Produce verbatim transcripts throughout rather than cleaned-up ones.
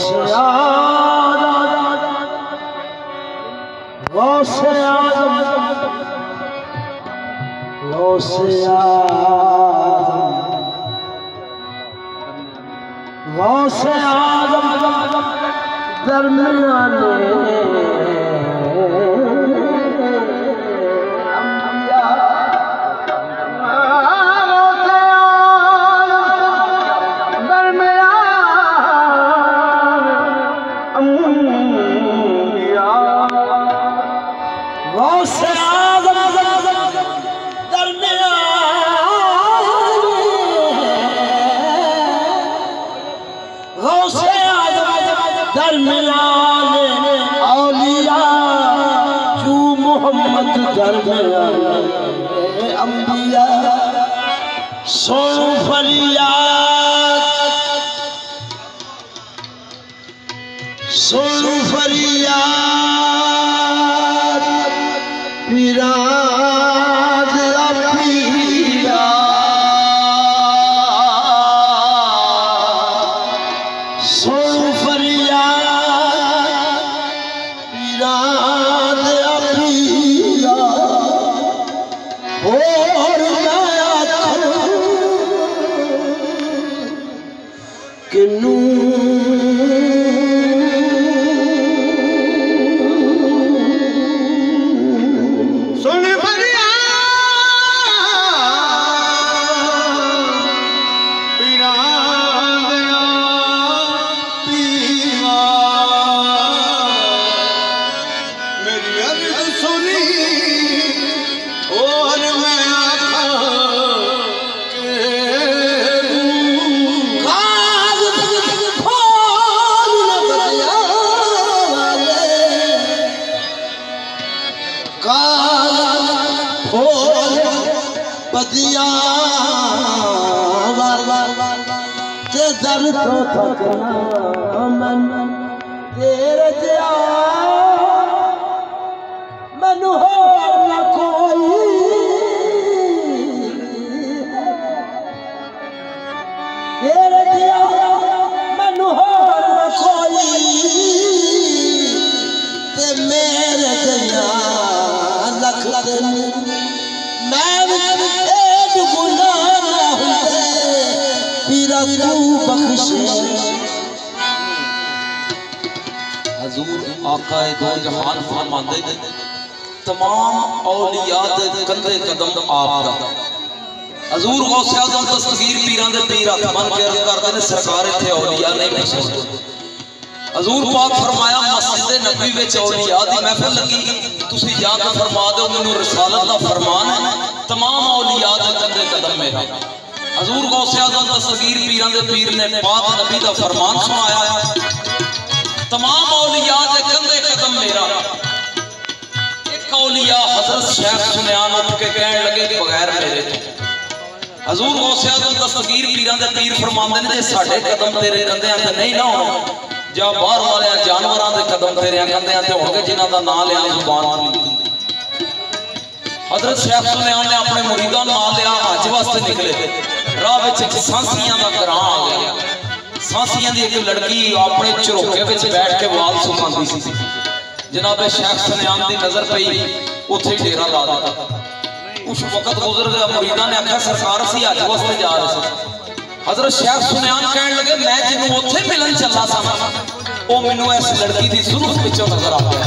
गौसे आज़म गौसे आज़म गौसे आज़म गौसे आज़म दरमियाने अंबिया सुन फरियाद सुन फरियाद पिराद अपिया सुन फरियाद पिराद अपिया और कि नू सुन मेरी अर्ज सुनी और मैं पतिया ते दर तो थकना मन तेरे जिया मैनू होर न कोई तेरे जिया मैनू होर न कोई ते मेरे जिया लख दिन मैं एक गुनाह ना हुए पीरा तू बख्शे हजूर आका दो जहान फरमाते ने तमाम औलिया दे कंधे कदम आप दा हजूर गौसे आज़म दस्तगीर पीरां दे पीर हथ बन के अर्ज करदे ने सरकार इत्थे औलिया नहीं महसूस हजूर पाक फरमाया मस्जिद नबी विच औलिया दी महफिल लगी तुसी या तो फरमा दो मैनू रिसालत दा फरमान है तमाम औलिया दे कंधे कदम मेरा हजूर गौसे आज़म दस्तगीर पीरां दे पीर ने पाक नबी दा फरमान सुनाया तमाम औलिया दे कंधे कदम मेरा एक औलिया हजरत शेख सुनयान उठ के कहने लगे बगैर मेरे तो हजूर गौसे आज़म दस्तगीर पीरां दे पीर फरमांदे ने जे साडे कदम तेरे कंधेयां ते नहीं ना होण जा बाहर वाले जानवरों के कदम तेरे कंधे ते होंगे जिन्हों का नाम लिया जुबान हजरत शेख सुनयान ने अपने मुरीदां नाम लिया हज वास्ते निकले राह सांसियां का ग्रां आ गया सांसियां की एक लड़की अपने झरोके में बैठ के वाल सुखाती सी जनाब शेख सुनयान की नजर पई उत्थे डेरा ला दिता उस वक्त गुजर गया मुरीदां ने आख्या सरकार असीं हज वास्ते जा रहे थे हजरत शेख सुनयान कहने लगे मैं जिन्हों उत्थे मिलन चला सा वो मैनू इस लड़की की सुरूह पिछों नजर आ गया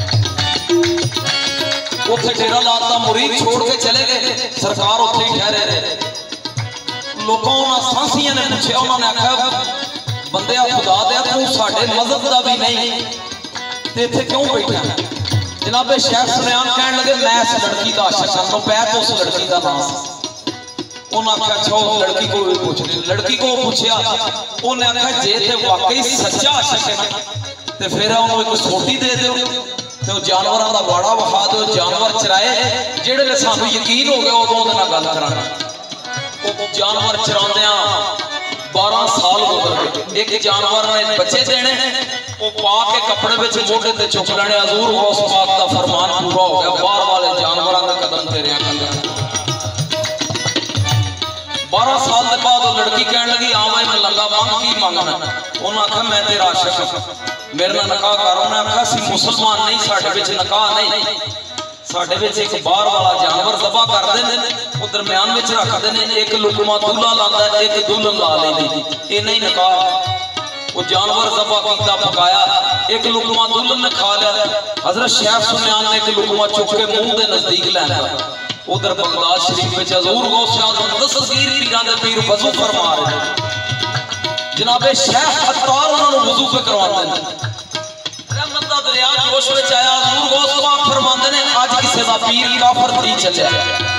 उत्थे डेरा लाता मुरीद छोड़ के चले गए सरकार उत्थे ही ठहरे रहे लोगों उन्होंने सांसियां ने पूछा उन्होंने आख्या बंदे खुदा दे तू साडे मजहब का भी नहीं ते इत्थे क्यों बैठा जनाब शेख सुनयान कहने लगे मैं इस लड़की का आशिक हां पै तो उस लड़की का नाम उन्होंने आख्या अच्छा उस लड़की को भी पूछ लड़की को पूछा उन्हें आख्या जे ते वाकई सच्चा आशिक है तो फिर उन्होंने एक सोटी दे दो तो जानवरों का वाड़ा विखा दो जानवर चराए जेड़े सानू यकीन हो गया उदों उहदे नाल गल करांगे जानवर चरांदियां बारह साल गुजर गए एक जानवर ने बच्चे देने वो पा के कपड़े विच मोढे ते चुक लेने हजूर गौस पाक दा फरमान पूरा हो गया बाहर वाले जानवरों का कदम तेरे कंधे बारह साल के बाद वो लड़की कह लगी आ भाई मैं लंगा मंग की मंगना उन्हें आखा मैं तेरा आशिक मेरे नाल निकाह कर उन्हें आखा सी मुसलमान नहीं साडे विच निकाह नहीं साडे विच एक बाहर वाला जानवर ज़बा करदे ने वो दरम्यान विच रखदे ने एक लुकमा दूल्हा लांदा एक दुल्हन ला लैंदी इन्ना ही निकाह वो जानवर ज़बा कीता पकाया एक लुकमा दुल्हन ने खा लिया हजरत शेख सुनैन ने एक लुकमा चुक के मुंह के नजदीक लैंदा उधर बगदाद शरीफ में हजूर गौसे आज़म दस्तगीर पीरां दे पीर वजू फरमा रहे जनाबे शेख अत्तार उन्होंने वजू पे करवाते हैं रहमत दा दरिया जोश में आया हजूर गौस पाक फरमाते ने आज किसी का पीर काफर थी चलिया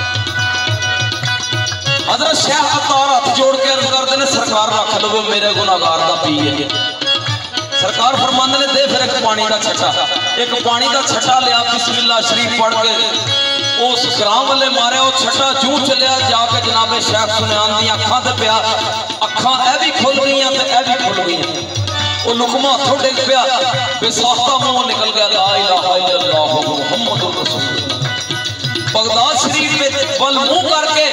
हजरत शेख अत्तार हाथ जोड़ के अर्ज करते ने सरकार रख लो मेरे गुनाहगार दा पीर है सरकार फरमाते ने दे फिर एक पानी का छटा एक पानी का छटा लिया बिस्मिल्लाह शरीफ पढ़ के उस ग्राम वाले मारे वो छटा जू चलिया जाके जनाबे शेख सुनैन दी अखां ते पिया अखां ए भी खुल गई ते ए भी खुल गई वो लुकमा हथों डिग पिया बेसाख्ता मुंह निकल गया ला इलाहा इल्लल्लाह मुहम्मदुर रसूलुल्लाह बगदाद शरीफ में बल मुंह करके